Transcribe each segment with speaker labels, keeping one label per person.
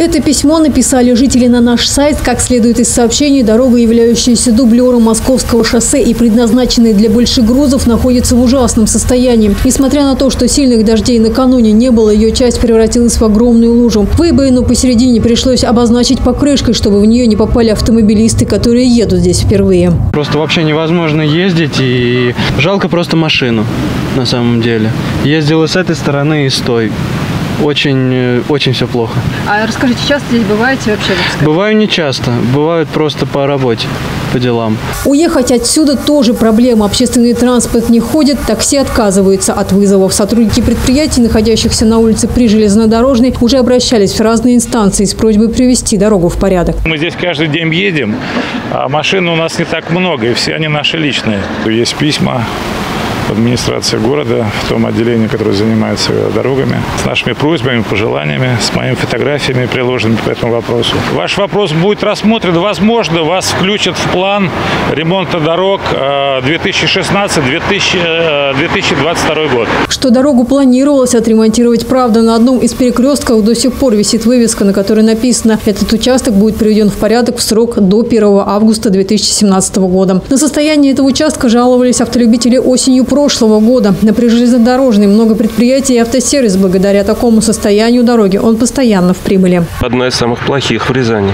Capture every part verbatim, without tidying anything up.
Speaker 1: Это письмо написали жители на наш сайт. Как следует из сообщений, дорога, являющаяся дублером Московского шоссе и предназначенная для больших грузов, находится в ужасном состоянии. Несмотря на то, что сильных дождей накануне не было, ее часть превратилась в огромную лужу. Выбоину посередине пришлось обозначить покрышкой, чтобы в нее не попали автомобилисты, которые едут здесь впервые.
Speaker 2: Просто вообще невозможно ездить, и жалко просто машину на самом деле. Ездила с этой стороны и с той. Очень, очень все плохо.
Speaker 1: А расскажите, часто здесь бываете вообще?
Speaker 2: Бываю не часто, бывают просто по работе, по делам.
Speaker 1: Уехать отсюда тоже проблема. Общественный транспорт не ходит, такси отказываются от вызовов. Сотрудники предприятий, находящихся на улице Прижелезнодорожной, уже обращались в разные инстанции с просьбой привести дорогу в порядок.
Speaker 3: Мы здесь каждый день едем, а машин у нас не так много, и все они наши личные. Есть письма администрации города, в том отделении, которое занимается дорогами, с нашими просьбами, пожеланиями, с моими фотографиями, приложенными по этому вопросу. Ваш вопрос будет рассмотрен. Возможно, вас включат в план ремонта дорог две тысячи шестнадцатый — две тысячи двадцать второй год.
Speaker 1: Что дорогу планировалось отремонтировать, правда, на одном из перекрестков до сих пор висит вывеска, на которой написано: этот участок будет приведен в порядок в срок до первого августа две тысячи семнадцатого года. На состояние этого участка жаловались автолюбители осенью прошлого года. На Прижелезнодорожной много предприятий и автосервис. Благодаря такому состоянию дороги он постоянно в прибыли.
Speaker 4: Одна из самых плохих в Рязани.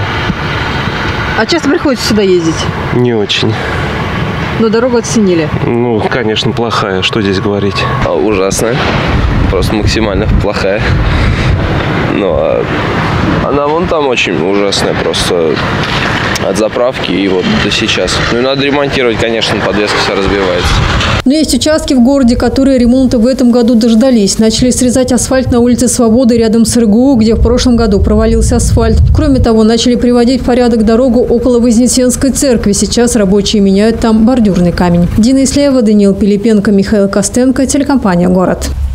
Speaker 1: А часто приходится сюда ездить?
Speaker 4: Не очень.
Speaker 1: Но дорогу оценили?
Speaker 4: Ну, конечно, плохая. Что здесь говорить?
Speaker 5: А, ужасная. Просто максимально плохая. Ну, а она вон там очень ужасная. Просто от заправки и вот до сейчас. Ну и надо ремонтировать, конечно, подвеска вся разбивается.
Speaker 1: Но есть участки в городе, которые ремонта в этом году дождались. Начали срезать асфальт на улице Свободы рядом с РГУ, где в прошлом году провалился асфальт. Кроме того, начали приводить в порядок дорогу около Вознесенской церкви. Сейчас рабочие меняют там бордюрный камень. Дина Ислеева, Даниил Пилипенко, Михаил Костенко, телекомпания «Город».